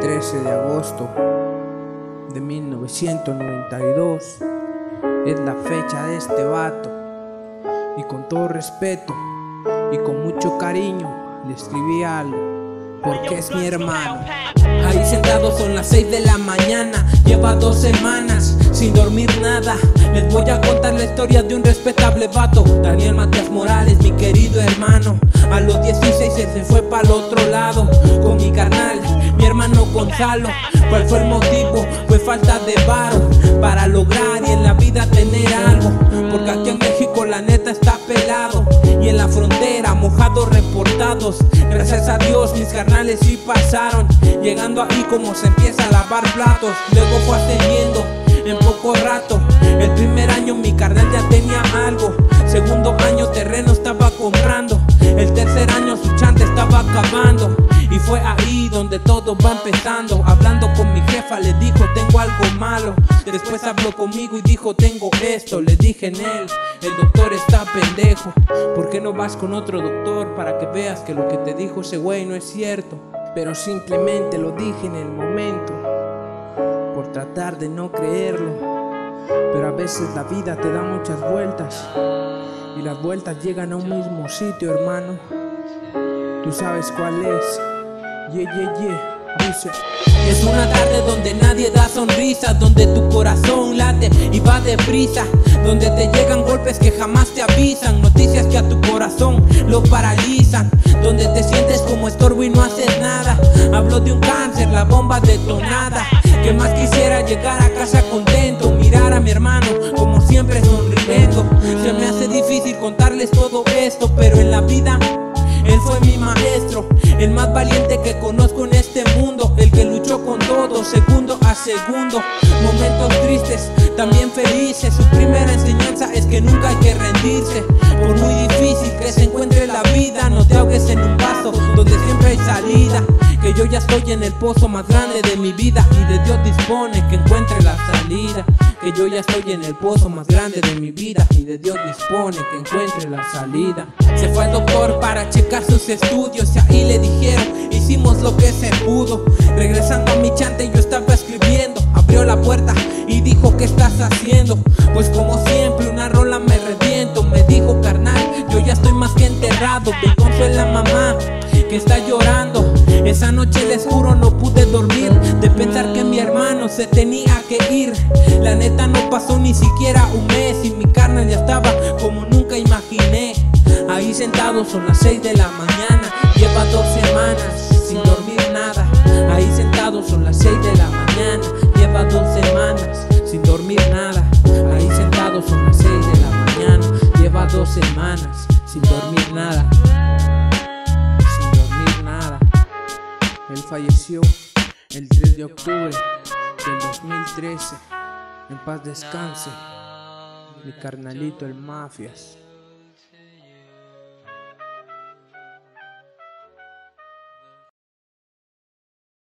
13 de agosto de 1992 es la fecha de este vato, y con todo respeto y con mucho cariño le escribí algo, porque es mi hermano. Ahí sentado son las 6 de la mañana, lleva 2 semanas sin dormir nada. Les voy a contar la historia de un respetable vato, Daniel Matías Morales, mi querido hermano. A los 16 se fue para el otro lado con mi carnal, mi hermano Gonzalo. ¿Cuál fue el motivo? Fue falta de varo para lograr y en la vida tener algo, porque aquí en México la neta está pelado, y en la frontera mojados reportados. Gracias a Dios mis carnales sí pasaron, llegando ahí como se empieza a lavar platos. Luego fue ascendiendo en poco rato. El primer año mi carnal ya tenía algo, segundo año terreno estaba comprando, el tercer año su chante estaba acabando. Y fue ahí donde todo va empezando. Hablando con mi jefa le dijo tengo algo malo. Después habló conmigo y dijo tengo esto. Le dije en él, el doctor está pendejo, ¿por qué no vas con otro doctor para que veas que lo que te dijo ese güey no es cierto? Pero simplemente lo dije en el momento, por tratar de no creerlo. Pero a veces la vida te da muchas vueltas, y las vueltas llegan a un mismo sitio, hermano. Tú sabes cuál es. Dice: es una tarde donde nadie da sonrisas, donde tu corazón late y va deprisa, donde te llegan golpes que jamás te avisan, noticias que a tu corazón lo paralizan, donde te sientes como estorbo y no haces nada. Hablo de un cáncer, la bomba detonada, que más quisiera llegar a casa contento, mirar a mi hermano como siempre sonriendo. Se me hace difícil contarles todo esto, pero en la vida él fue mi maestro, el más valiente que conozco en este mundo, el que luchó con todo, segundo a segundo. Momentos tristes, también felices. Su primera enseñanza es que nunca hay que rendirse. Por muy difícil que se encuentre la vida, no te ahogues en un vaso donde siempre hay salida. Que yo ya estoy en el pozo más grande de mi vida, y de Dios dispone que encuentre la salida. Que yo ya estoy en el pozo más grande de mi vida, y de Dios dispone que encuentre la salida. Se fue al doctor para checar sus estudios, y ahí le dijeron hicimos lo que se pudo. Regresando a mi chante yo estaba escribiendo, abrió la puerta y dijo ¿qué estás haciendo? Pues como siempre una rola me reviento. Me dijo carnal, yo ya estoy más que enterrado, ve consuela a mamá que está llorando. Esa noche les juro no pude dormir, de pensar que mi hermano se tenía que ir. La neta no pasó ni siquiera un mes, y mi carnal ya estaba como nunca imaginé. Ahí sentado son las 6 de la mañana, lleva 2 semanas sin dormir nada. Ahí sentado son las 6 de la mañana, lleva 2 semanas sin dormir nada. Ahí sentado son las 6 de la mañana, lleva 2 semanas sin dormir nada. Él falleció el 3 de octubre del 2013. En paz descanse, mi carnalito el Mafias.